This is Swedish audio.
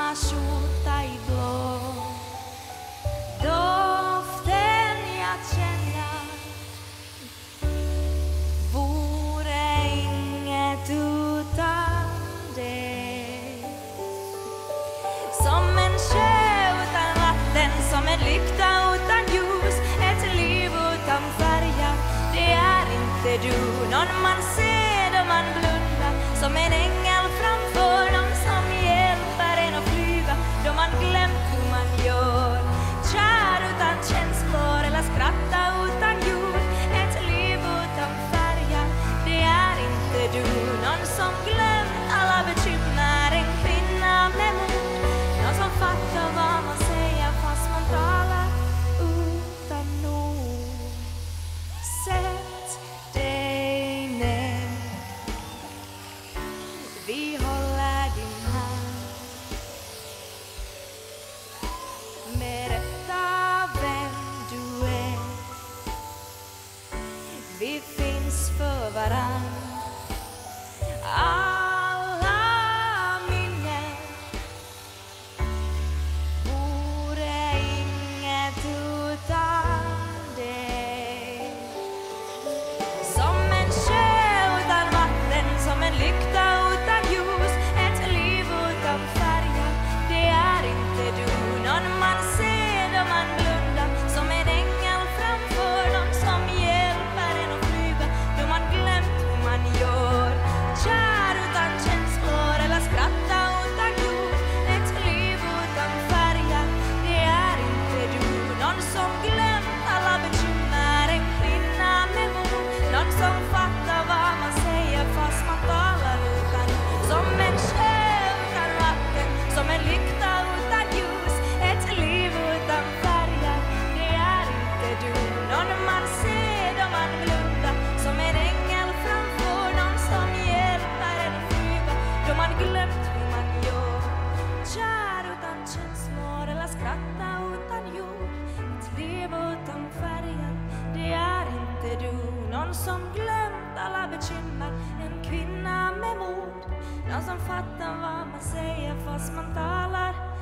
sommarskjorta i blå. Doften jag känner vore inget utan dig. Som en sjö utan vatten, som en lykta utan ljus, ett liv utan färger, det är inte du. Någon man ser då man blundar, som en ängel framför, någon som hjälper en att flyga då man glömt hur man gör. Kär utan känslor eller skratta utan ljud, ett liv utan färger, det är inte du. Någon som glömt alla bekymmer, en kvinna med mod, någon som fattar vad man säger fast man talar utan ord. Sätt dig ner, vi håller din hand. Berätta vem du är, vi finns för varann. Alla minnen vore inget utan dig. Som en sjö utan vatten, som en lykta utan ljus, ett liv utan färger, det är inte du. Någon man ser då man blundar, som en ängel framför, någon som hjälper en att flyga då man glömt hur man gör. Kär utan känslor eller skratta utan ljud, ett liv utan färger, det är inte du. Någon som glömt alla bekymmer, en kvinna med mod, någon som fattar vad man säger fast man talar utan. Som en sjö utan vatten, som en lykta utan ljus, ett liv utan färger, det är inte du. Någon man ser då man blundar, som en ängel framför, någon som hjälper en att flyga då man glömt hur man gör. Kär utan känslor eller skratta utan jord, ett liv utan färger, det är inte du. Någon som glömt alla bekymmer, en kvinna med mod, någon som fattar vad man säger fast man talar